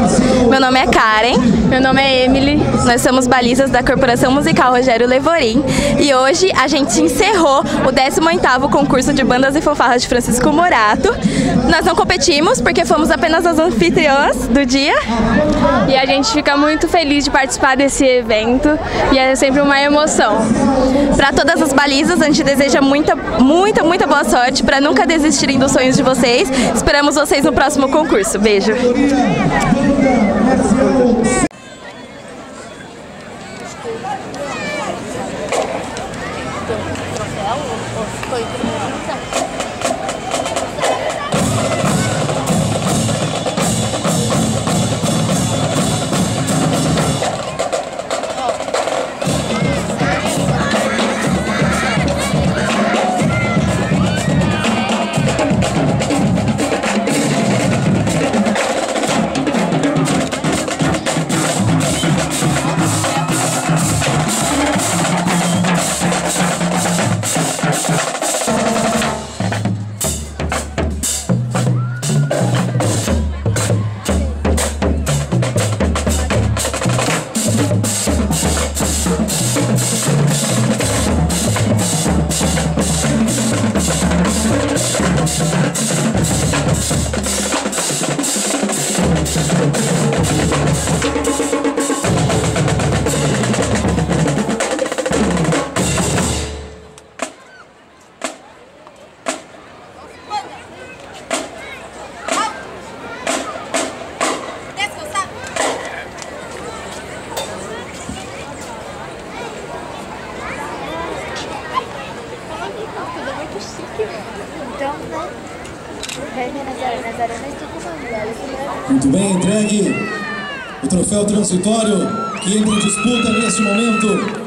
Meu nome é Karen. Meu nome é Emily. Nós somos balizas da Corporação Musical Rogério Levorim e hoje a gente encerrou o 18º concurso de bandas e fanfarras de Francisco Morato. Nós não competimos porque fomos apenas as anfitriãs do dia. E a gente fica muito feliz de participar desse evento e é sempre uma emoção. Para todas as balizas, a gente deseja muita boa sorte para nunca desistirem dos sonhos de vocês. Esperamos vocês no próximo concurso. Beijo! Então, né? Vai ver nas arenas tudo. Muito bem, entregue o troféu transitório que entra em disputa neste momento.